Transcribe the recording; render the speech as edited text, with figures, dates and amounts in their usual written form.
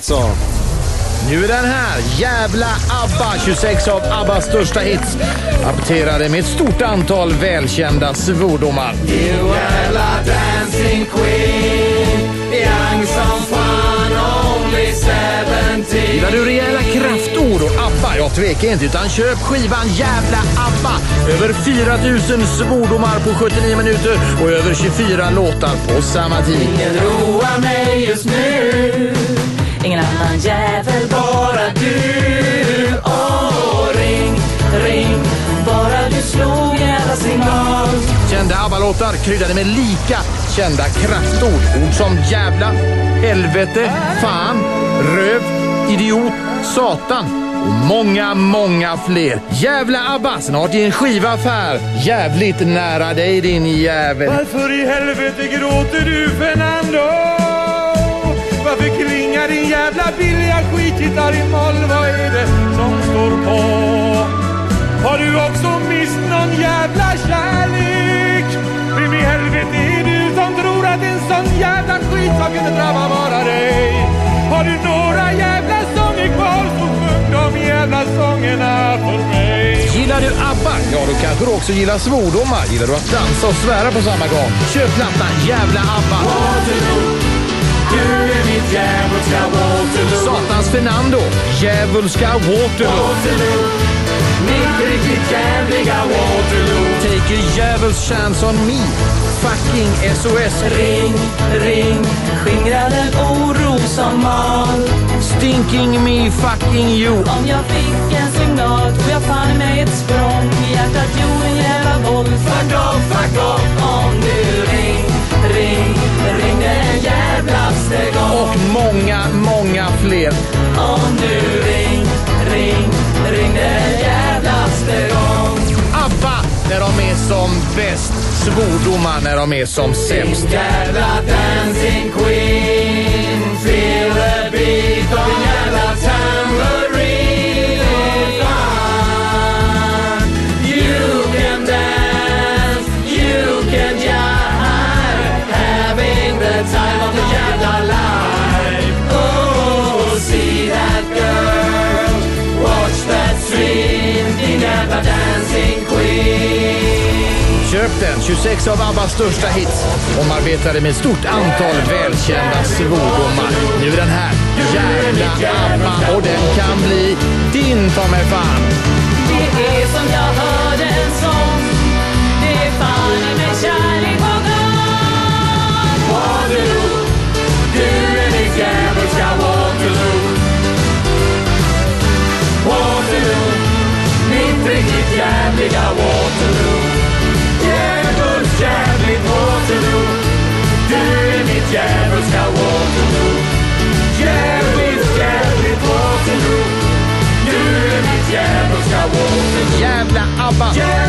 Så. Nu är den här, jävla ABBA, 26 av ABBAs största hits, apterade med ett stort antal välkända svordomar. You jävla dancing queen, young som fan, only 17. Gillar du rejäla kraftord och ABBA? Jag tvekar inte, utan köp skivan Jävla ABBA. Över 4000 svordomar på 79 minuter och över 24 låtar på samma tid. Ingen roar mig just nu, ingen annan jävel, bara du. Ring, bara du slog jävla signal. Kända ABBA-låtar kryddade med lika kända kraftord. Ord som jävla, helvete, fan, röv, idiot, satan och många fler. Jävla ABBA, snart i en skivaffär. Jävligt nära dig, din jävel. Varför i helvete gråter du, Fernando? Varför klingar din jävla billiga skitgitarr i moll? Vad är det som står på? Har du också mist någon jävla kärlek? Vem i helvete är du som tror att en sån jävla skit som kunde drabba bara dig? Har du några jävla sånger kvar, så sjung de jävla sångerna för mig. Gillar du ABBA? Ja, då kanske du också gillar svordomar. Gillar du att dansa och svära på samma gång? Köp plattan Jävla ABBA. Du är mitt djävulska Waterloo. Satans Fernando, djävulska Waterloo. Mitt riktigt jävliga Waterloo. Take a djävuls chance on me, fucking SOS. Ring, skingra den oro som mal. Stinking me, fucking you. Om jag fick en signal tog jag fan mig ett språng. I hjärtat gjorde en jävla boll. Fuck off, om du ring den jävlaste gång. Och många fler. Om du ring den jävlaste gång. ABBA när de är som bäst, svordomar när de är som sämst. Jävla dancing queen, feel the beat of en jävla tambourine. You can dance, you can jive, having the time of the jävla life. Oh, see that girl, watch that stream, din jävla dancing queen. Köp den, 26 av ABBAs största hits, omarbetade med ett stort antal välkända svordomar. Nu är den här, jävla ABBA, och den kan bli din, ta mig fan. Det är som jag hörde en sång, det är fan i mig kärlek på gång. Waterloo, du är mitt djävulska Waterloo. Waterloo, mitt riktigt jävliga Waterloo. Jävligt Waterloo, du är mitt djävulska Waterloo. Jävligt Waterloo, du är mitt djävulska Waterloo. Jävla ABBA.